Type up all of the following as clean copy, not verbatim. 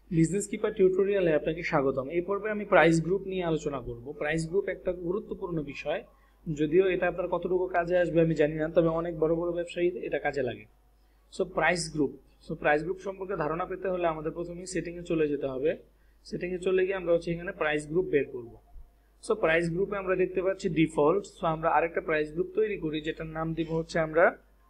Business keeper টিউটোরিয়ালে আপনাকে স্বাগতম। এই পর্বে আমি প্রাইস গ্রুপ নিয়ে আলোচনা করব। প্রাইস গ্রুপ একটা গুরুত্বপূর্ণ বিষয়, যদিও এটা আপনার কতটুকু কাজে আসবে আমি জানি না, তবে অনেক বড় বড় ব্যবসায়ী এটা কাজে লাগে। প্রাইস গ্রুপ সম্পর্কে ধারণা পেতে হলে আমাদের প্রথমেই সেটিংয়ে চলে যেতে হবে। সেটিংয়ে চলে গিয়ে আমরা এখানে প্রাইস গ্রুপ বের করব। প্রাইস গ্রুপে আমরা দেখতে পাচ্ছি ডিফল্ট। আমরা আরেকটা প্রাইস গ্রুপ তৈরি করি, যেটার নাম দিব হচ্ছে আমরা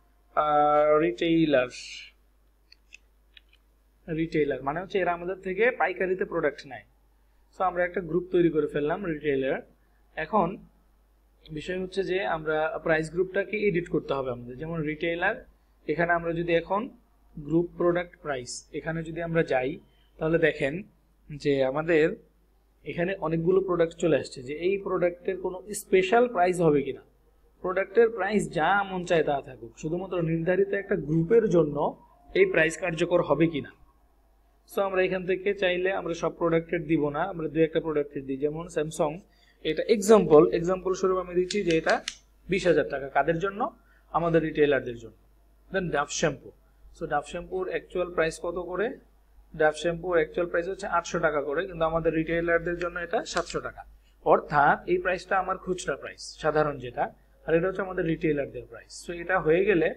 রিটেইলার, মানে হচ্ছে এরা আমাদের থেকে পাইকারিতে প্রোডাক্ট নেয়। আমরা একটা গ্রুপ তৈরি করে ফেললাম রিটেইলার। এখন বিষয় হচ্ছে যে আমরা প্রাইস গ্রুপটাকে এডিট করতে হবে আমাদের। যেমন রিটেইলার, এখানে আমরা যদি এখন গ্রুপ প্রোডাক্ট প্রাইস এখানে যদি আমরা যাই, তাহলে দেখেন যে আমাদের এখানে অনেকগুলো প্রোডাক্ট চলে আসছে। যে এই প্রোডাক্টের কোনো স্পেশাল প্রাইস হবে কিনা, প্রোডাক্টের প্রাইস যা মন চায় তা থাকুক, শুধুমাত্র নির্ধারিত একটা গ্রুপের জন্য এই প্রাইস কার্যকর হবে কিনা। আমরা এখান থেকে চাইলে আমরা সব প্রোডাক্টের দিব না, আমরা দুই একটা প্রোডাক্টের দিই। যেমন স্যামসাং, এটা এক্সাম্পল স্বরূপ আমি দিচ্ছি যে এটা 20,000 টাকা। কাদের জন্য? আমাদের রিটেইলারদের জন্য। দেন ডাভ শ্যাম্পু, ডাভ শ্যাম্পুর অ্যাকচুয়াল প্রাইস কত করে? ডাভ শ্যাম্পুর অ্যাকচুয়াল প্রাইস হচ্ছে 800 টাকা করে, কিন্তু আমাদের রিটেইলারদের জন্য এটা 700 টাকা। অর্থাৎ এই প্রাইসটা আমার খুচরা প্রাইস সাধারণ যেটা, আর এটা হচ্ছে আমাদের রিটেইলারদের প্রাইস। এটা হয়ে গেলে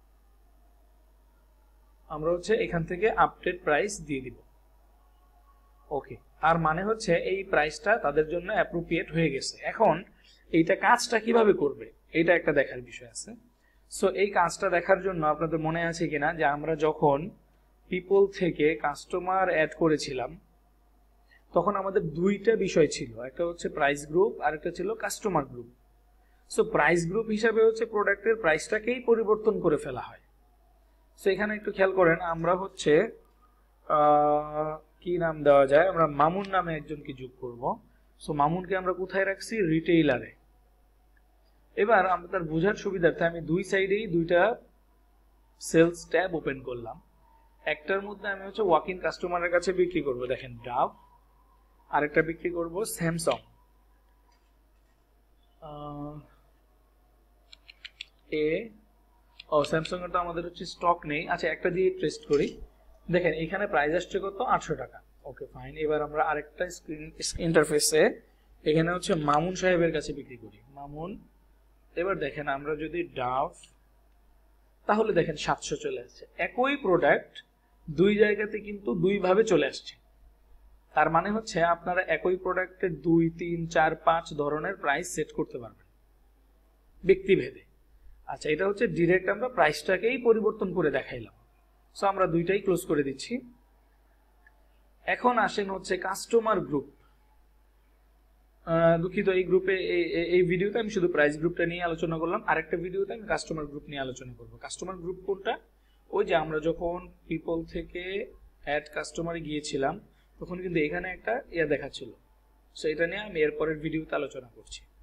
আমরা এখান থেকে আপডেট প্রাইস দিয়ে দিব। ওকে, আর মানে হচ্ছে এই প্রাইসটা তাদের জন্য অ্যাপ্রোপ্রিয়েট হয়ে গেছে। এখন এইটা কাজটা কিভাবে করবে, এটা একটা দেখার বিষয় আছে। এই কাজটা দেখার জন্য আপনাদের মনে আছে কিনা যে আমরা যখন পিপল থেকে কাস্টমার অ্যাড করেছিলাম, তখন আমাদের দুইটা বিষয় ছিল, একটা হচ্ছে প্রাইস গ্রুপ আর একটা ছিল কাস্টমার গ্রুপ। প্রাইস গ্রুপ হিসাবে হচ্ছে প্রোডাক্টের প্রাইসটাকেই পরিবর্তন করে ফেলা হয়। এখানে একটু খেয়াল করেন, আমরা কি নাম দেওয়া যায়, আমরা মামুন নামে একজনকে যোগ করব। মামুনকে আমরা কোথায় রাখছি? রিটেইলারে। এবার আমাদের বোঝার সুবিধার্থে আমি দুই সাইডেই দুইটা সেলস ট্যাব ওপেন করলাম। একটার মধ্যে আমি ওয়াক ইন কাস্টমারের কাছে বিক্রি করব, দেখেন ডাভ, আরেকটা বিক্রি করব স্যামসাং। স্যামসাং এর তো আমাদের স্টক নেই। আচ্ছা, একটা দিয়ে টেস্ট করি। দেখেন এখানে প্রাইস আসছে কত? 800 টাকা। Okay fine. এবার আমরা আরেকটা স্ক্রিন ইন্টারফেসে এখানে মামুন সাহেবের কাছে বিক্রি করি, মামুন। এবার দেখেন আমরা যদি ডাভ, তাহলে দেখেন 700 চলে আসছে। একই প্রোডাক্ট দুই জায়গাতে কিন্তু দুই ভাবে চলে আসছে। তার মানে হচ্ছে আপনারা একই প্রোডাক্টের 2, 3, 4, 5 ধরনের প্রাইস সেট করতে পারবেন ব্যক্তিভেদে। আচ্ছা, এটা ডিরেক্ট আমরা প্রাইসটাকেই পরিবর্তন করে দেখাইলাম। আমরা দুইটাই ক্লোজ করে দিচ্ছি। এখন আসেন কাস্টমার গ্রুপ। দুঃখিত, এই গ্রুপে এই ভিডিওতে আমি শুধু প্রাইস গ্রুপটা নিয়ে আলোচনা করলাম। আরেকটা ভিডিওতে আমি কাস্টমার গ্রুপ নিয়ে আলোচনা করব। কাস্টমার গ্রুপ কোনটা? ওই যে আমরা যখন পিপল থেকে অ্যাড কাস্টমারে গিয়েছিলাম, তখন কিন্তু এখানে একটা দেখাচ্ছিল। এটা নিয়ে আমি এরপরের ভিডিওতে আলোচনা করছি।